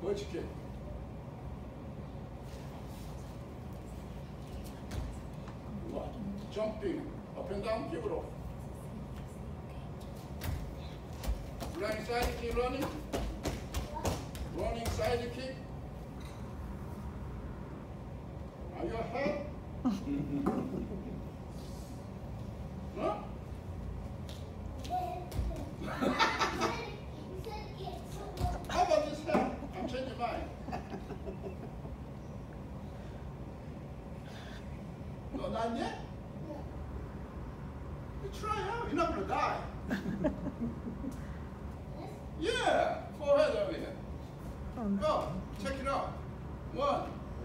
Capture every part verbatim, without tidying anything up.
그렇지. Jumping up and down, keep it off. Running side kick, running. Running side kick. Are you ahead? Huh? How about this head? I'm changing mine. No, not yet? You try out, you're not gonna die. Yeah, forehead over here. Go, check it out. One.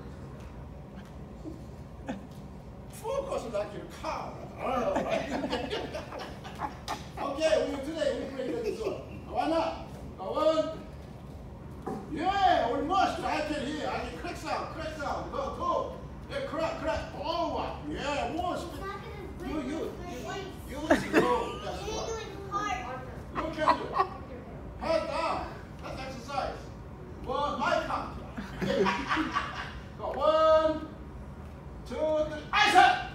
Focus like your car. I don't know, right? Okay, we today we break this one. Why not? Go one. Yeah, almost. I can hear. I can crack sound, crack sound. Go, go. Yeah, crack, crack. Oh, wow. Yeah, more speed. You, you, you, you listen low. That's what. You can do it. Head down. That's exercise. One, my count. Go one, two, three. I said.